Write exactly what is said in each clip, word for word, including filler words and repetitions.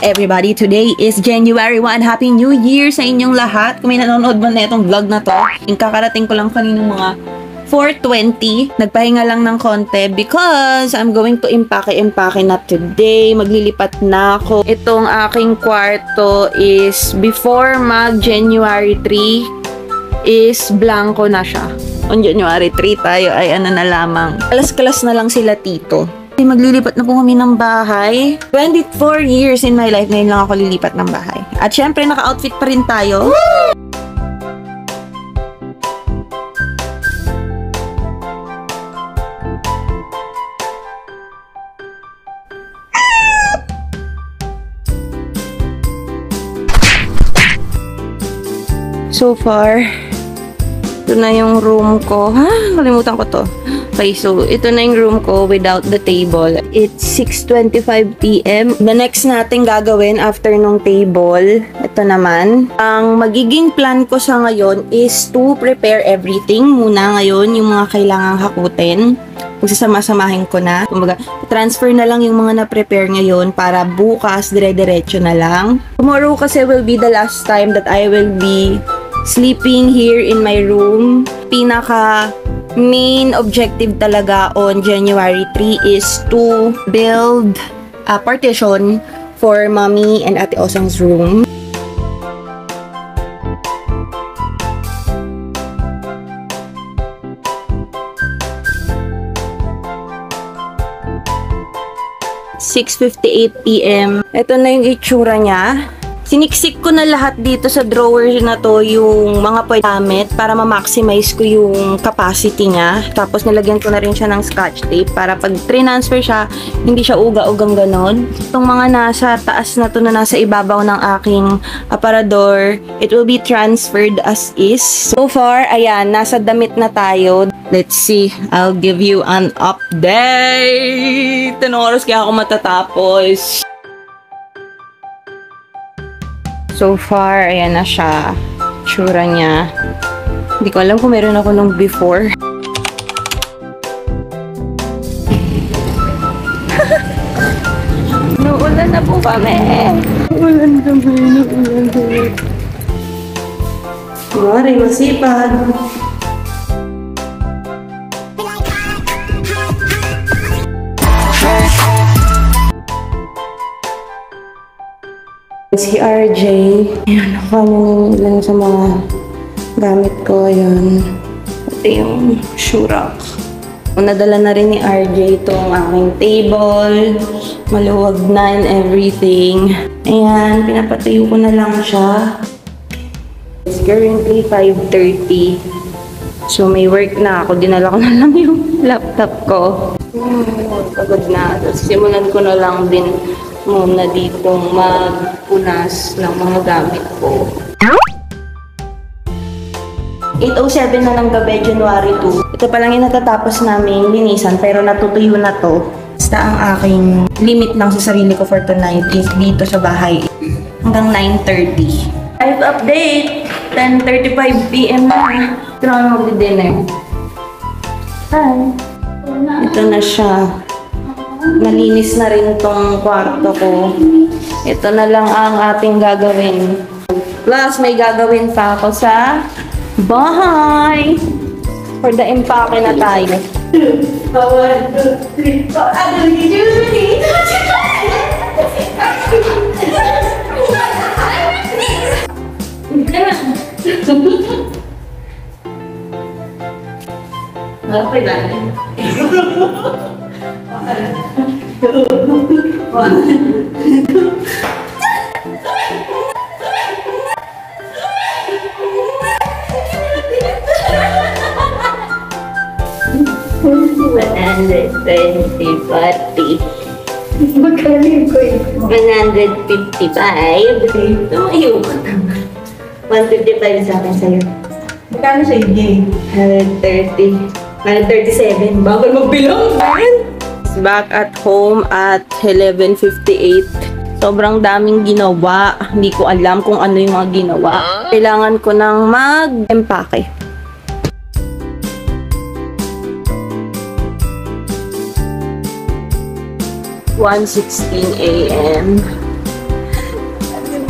everybody? Today is January first. Happy New Year sa inyong lahat. Kung may nanonood man na itong vlog na to, yung kakarating ko lang kaninong mga four twenty. Nagpahinga lang ng konti because I'm going to impake-impake na today. Maglilipat na ako. Itong aking kwarto is before mag-January three is blanco na siya. On January three tayo ay ano na lamang. Kalas-kalas na lang sila tito. Maglilipat na po kami ng bahay. twenty-four years in my life, ngayon lang ako lilipat ng bahay. At syempre, naka-outfit pa rin tayo. So far, ito na yung room ko. Ha? Kalimutan ko to. Okay, so ito na yung room ko without the table. It's six twenty-five p m The next natin gagawin after nung table, ito naman. Ang magiging plan ko sa ngayon is to prepare everything muna ngayon, yung mga kailangang hakutin. Magsasama-samahin ko na. Kumbaga, transfer na lang yung mga na-prepare ngayon para bukas dire-diretso na lang. Tomorrow kasi will be the last time that I will be sleeping here in my room. Pinaka main objective talaga on January three is to build a partition for mommy and Ate Osang's room. six fifty-eight p m Ito na yung itsura niya. Siniksik ko na lahat dito sa drawer na to yung mga pwede gamit para ma-maximize ko yung capacity niya. Tapos nilagyan ko na rin siya ng scotch tape para pag transfer siya, hindi siya uga-ugang ganon. Itong mga nasa taas na to na nasa ibabaw ng aking aparador, it will be transferred as is. So far, ayan, nasa damit na tayo. Let's see, I'll give you an update. Anong oras kaya ako matatapos? So far, ayan na siya. Tsura niya. Hindi ko alam kung meron ako nung before. Nauulan na po kami. Nauulan kami. Nauulan kami. Mari, masipag. Si R J, ayan, nakuha niya lang sa mga gamit ko, ayan. Ito yung shoe rack. Nadala na rin ni R J itong aking table, maluwag na and everything. Ayan, pinapatayo ko na lang siya. It's currently five thirty. So may work na ako, dinala ko na lang yung laptop ko. Hmm, pagod na. Tapos simulan ko na lang din muna ditong magpunas ng mga gamit ko. eight oh seven na ng gabi, January two. Ito pa lang yung natatapos namin linisan, pero natutuyo na to. Basta ang aking limit lang sa sarili ko for tonight is dito sa bahay hanggang nine thirty. Live update! ten thirty-five p m na. Ito na kami magdi-dinner. Hi! Ito na siya. Malinis na rin tong kwarto ko. Ito na lang ang ating gagawin. Plus, may gagawin pa ako sa bahay. For the impake na tayo. one, two, three, four. Ano did you need? Okay na. One, two, one hundred twenty, forty. Magkaling ko eh. one hundred fifty-five. Tumayo ko naman. one fifty-five sa akin sa'yo. Magkano sa'yo, Jay? one thirty. one thirty-seven. Bagal magbilang, man! Back at home at eleven fifty-eight. Sobrang daming ginawa. Hindi ko alam kung ano yung mga ginawa. Kailangan ko nang mag-empake. one sixteen a m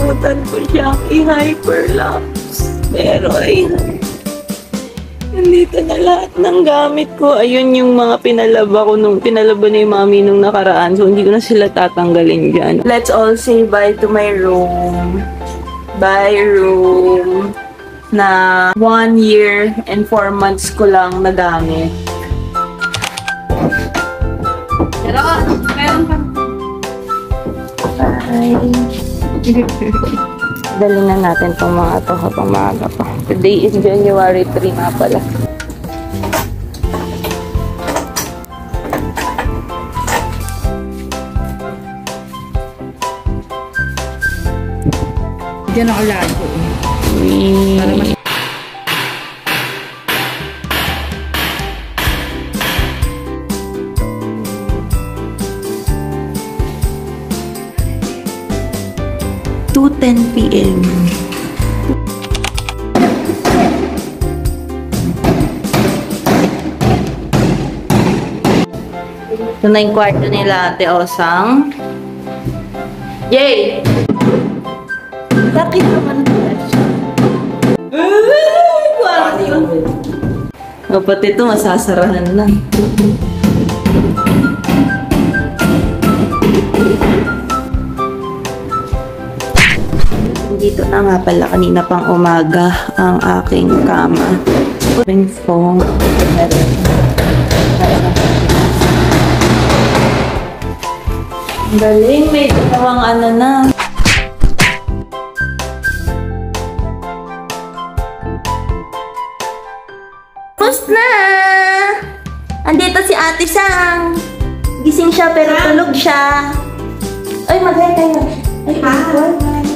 nakalimutan ko siyang i-hyperlapse. Pero ayun. Nandito na lahat ng gamit ko. Ayun yung mga pinalaba ko nung pinalaba ni mami nung nakaraan. So, hindi ko na sila tatanggalin dyan. Let's all say bye to my room. Bye, room. Na one year and four months ko lang nagamit. Pero, meron pa. Bye. Dali na natin itong mga ito habang maaga pa. Today is January third nga pala. Diyan ako lago. Wee. Para mas two ten p m Ito na yung kwarto nila, Ate Osang. Yay! Bakit naman pala siya? Ay, kwarto! Dapat ito, masasarahan na. Dito na nga pala kanina pang umaga ang aking kama. Ring phone. Galing, may dalawang ano na. Tapos na! Andito si Ate Sang. Gising siya pero tulog siya. Ay, mag-hi tayo. Ay, hi.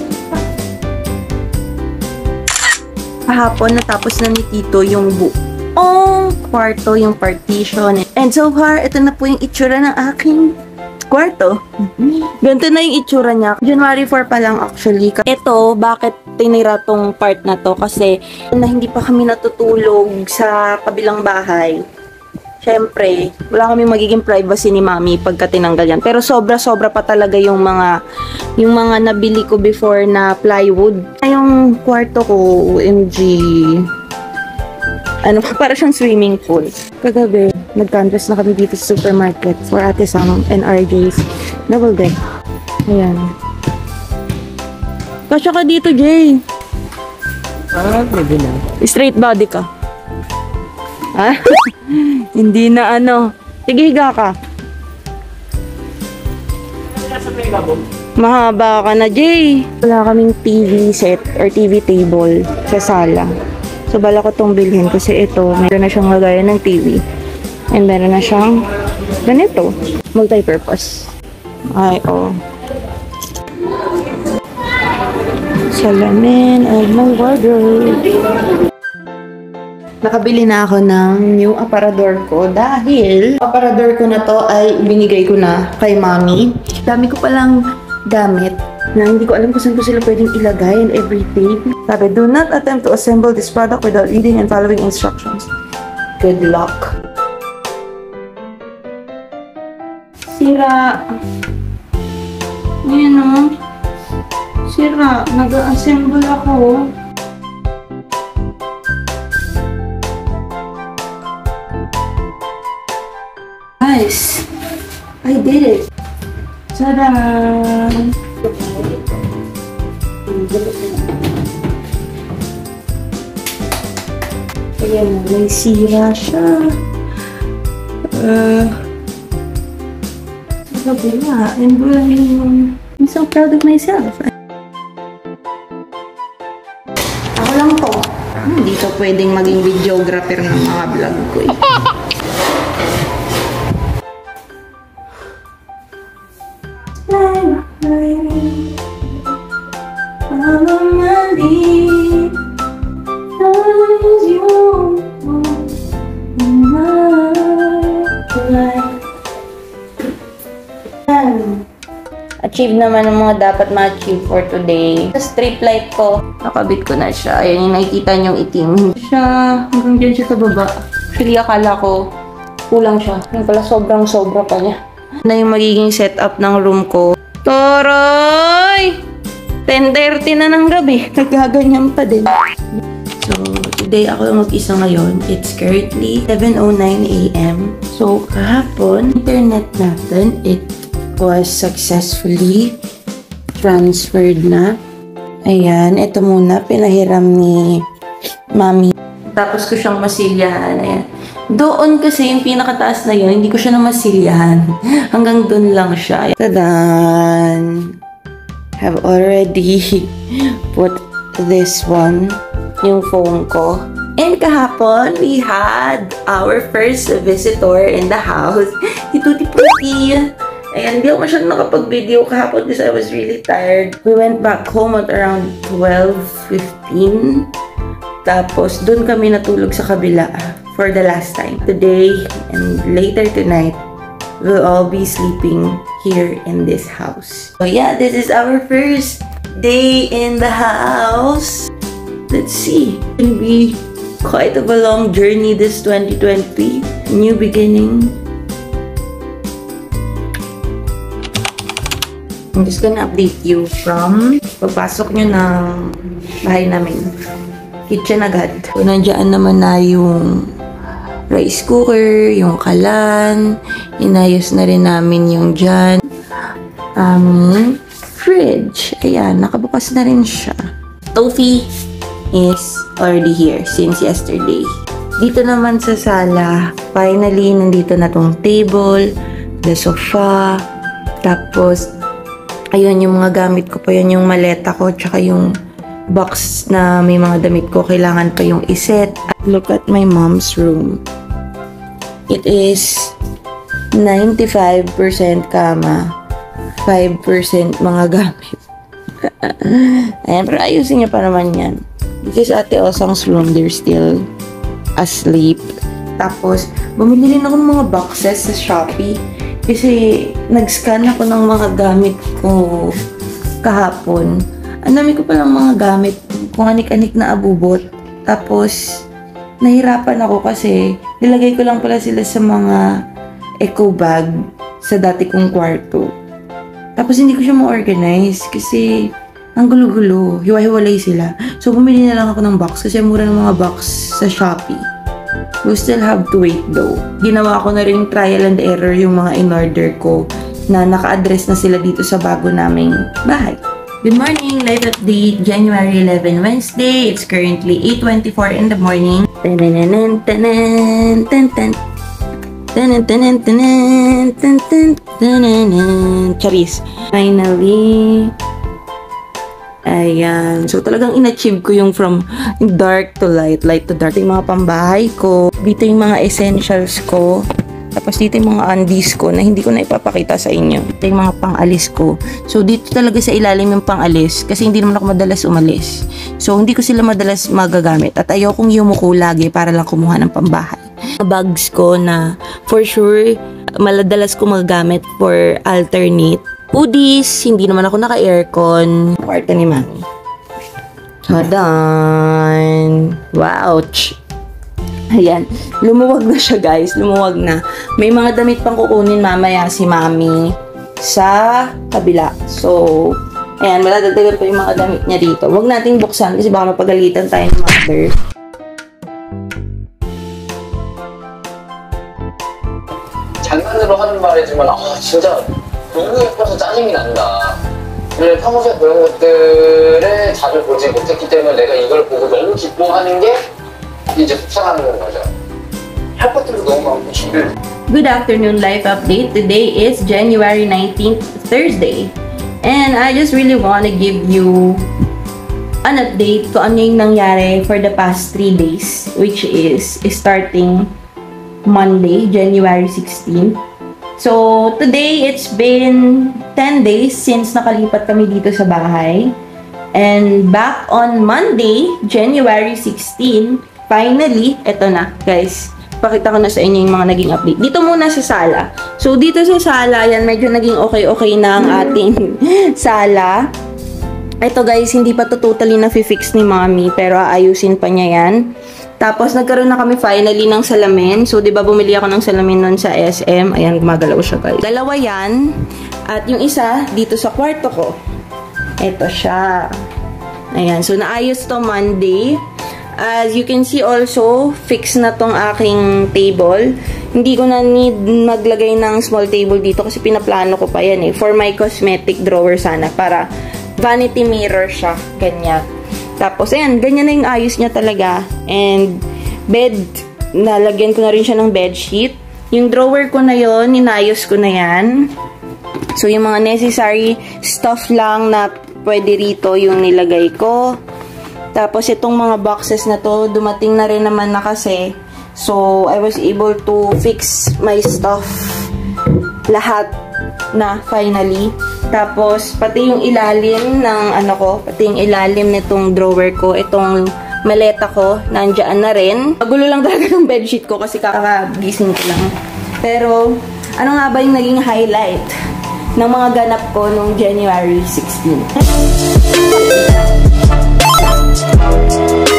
Kahapon, natapos na ni Tito yung buong kwarto, yung partition. And so far, ito na po yung itsura ng aking kwarto. Ganito na yung itsura niya. January fourth pa lang actually. Ito, bakit tinira tong part na to? Kasi na hindi pa kami natutulog sa kabilang bahay. Siyempre, wala kami magiging privacy ni Mami pagka tinanggal yan. Pero sobra-sobra pa talaga yung mga yung mga nabili ko before na plywood. Yung kwarto ko, O M G. Ano, para siyang swimming pool. Kagabi, nag-canvas na kami dito sa supermarket for Ate Sam and R J's double deck. Ayan. Kasya ka dito, Jay. ah, pwede na. Straight body ka. Ha? Hindi na ano. Sige, higa ka. Mahaba ka na, Jay. Wala kaming T V set or T V table sa sala. So, bala ko itong bilhin kasi ito, meron na siyang lagayan ng T V. And meron na siyang ganito. Multi-purpose. Ay, oh. Salamin of my wardrobe. Nakabili na ako ng new aparador ko dahil aparador ko na to ay binigay ko na kay Mami. Dami ko palang gamit na hindi ko alam kung saan ko sila pwedeng ilagay and everything. Sabi, do not attempt to assemble this product without reading and following instructions. Good luck. Sira. Ayan o. Sira. Nag-assemble ako. Guys, I did it. Tada! Ayan, may sira siya. Uh, sabi nga, and I'm so proud of myself. Ako lang to. Hindi to pwedeng maging videographer ng mga vlog ko eh. Achieve naman ang mga dapat ma-achieve for today. Sa strip light ko, nakabit ko na siya. Ayan yung nakikita niyong itim. Siya, hanggang dyan siya sa baba. Actually, akala ko kulang siya. Yung pala sobrang sobra pa niya. Na yung magiging setup ng room ko. Toroy! ten thirty na ng gabi. Nagaganyan pa din. So, today ako mag-isa ngayon. It's currently seven oh nine a m So, kahapon, internet natin, it was successfully transferred na. Ayan, ito muna, pinahiram ni Mami. Tapos ko siyang masilyahan. Ayan. Doon kasi yung pinakataas na yun, hindi ko siya na masilyahan. Hanggang doon lang siya. Tadan! Have already put this one, yung phone ko. And kahapon, we had our first visitor in the house. Si Tuti Puti. Ayan, hindi ako masyadong nakapag-video kahapon because I was really tired. We went back home at around twelve fifteen. Tapos, doon kami natulog sa kabila for the last time. Today and later tonight, we'll all be sleeping here in this house. So yeah, this is our first day in the house. Let's see. It's gonna be quite of a long journey this twenty twenty. New beginning. I'm just gonna update you from pagpasok nyo ng bahay namin. Kitchen agad. So, nandiyan naman na yung rice cooker, yung kalan. Inayos na rin namin yung dyan. Um, fridge. Ayan, nakabukas na rin siya. Tofi is already here since yesterday. Dito naman sa sala, finally, nandito na tong table, the sofa, tapos, ayun, yung mga gamit ko pa yun, yung maleta ko, tsaka yung box na may mga damit ko, kailangan pa yung iset. Look at my mom's room. It is ninety-five percent kama, five percent mga gamit. Ayan, pero ayusin niya pa naman yan. Because Ate Osang's room, they're still asleep. Tapos, bumili rin ako ng mga boxes sa Shopee. Kasi, nag-scan ako ng mga gamit ko kahapon. Ang dami ko palang mga gamit, kung anik-anik na abubot. Tapos, nahirapan ako kasi nilagay ko lang pala sila sa mga eco bag sa dati kong kwarto. Tapos, hindi ko siya ma-organize kasi ang gulo-gulo. Hiwa-hiwalay sila. So, bumili na lang ako ng box kasi mura ng mga box sa Shopee. We still have to wait though. Ginawa ko na rin trial and error yung mga in-order ko na naka-address na sila dito sa bago naming bahay. Good morning! Live update, January eleventh, Wednesday. It's currently eight twenty-four in the morning. Tanan tanan tanan tanan tanan tanan tanan tanan Charis. Finally, ayan. So, talagang in-achieve ko yung from dark to light, light to dark. Ito yung mga pambahay ko. Dito yung mga essentials ko. Tapos dito yung mga undies ko na hindi ko na ipapakita sa inyo. Ito yung mga pang-alis ko. So, dito talaga sa ilalim yung pang-alis kasi hindi naman ako madalas umalis. So, hindi ko sila madalas magagamit at ayokong yumuko lagi para lang kumuha ng pambahay. Mga bags ko na for sure maladalas ko magagamit for alternate. Hoodies, hindi naman ako naka-aircon. Kwarto ni Mami. Hadan! Wow! Ayan. Lumuwag na siya, guys. Lumuwag na. May mga damit pang kukunin mamaya si Mami sa kabila. So, ayan. Maladagdagan pa yung mga damit niya dito. Huwag nating buksan kasi baka mapagalitan tayo ng mother. 장난으로 하는 말이지만 아 진짜 너무 예뻐서 짜증이 난다. 근데 평소에 그런 것들을 자주 보지 못했기 때문에 내가 이걸 보고 너무 기뻐하는 게 이제 속상하는 거죠. 할 것들도 너무 많고 지금. Good afternoon, life update. Today is January nineteenth, Thursday. And I just really want to give you an update kung ano yung nangyari for the past three days, which is starting Monday, January sixteenth. So, today, it's been ten days since nakalipat kami dito sa bahay. And back on Monday, January sixteenth, finally, eto na, guys. Pakita ko na sa inyo yung mga naging update. Dito muna sa sala. So, dito sa sala, yan, medyo naging okay-okay na ang ating sala. Ito, guys, hindi pa to totally na-fix ni Mommy, pero aayusin pa niya yan. Tapos, nagkaroon na kami finally ng salamin. So, di ba bumili ako ng salamin nun sa S M? Ayan, gumagalaw siya, guys. Dalawa yan. At yung isa, dito sa kwarto ko. Ito siya. Ayan. So, naayos to Monday. As you can see also, fix na tong aking table. Hindi ko na need maglagay ng small table dito kasi pinaplano ko pa yan eh. For my cosmetic drawer sana. Para vanity mirror siya. Ganyan. Tapos, ayan. Ganyan na yung ayos niya talaga. And, bed. Nalagyan ko na rin siya ng bedsheet. Yung drawer ko na yon, inayos ko na yan. So, yung mga necessary stuff lang na pwede rito yung nilagay ko. Tapos, itong mga boxes na to, dumating na rin naman na kasi. So, I was able to fix my stuff lahat na finally. Tapos, pati yung ilalim ng ano ko, pati yung ilalim nitong drawer ko, itong maleta ko, nandiyan na rin. Magulo lang talaga ng bedsheet ko kasi kakagising ko lang. Pero, ano nga ba yung naging highlight ng mga ganap ko nung January sixteenth?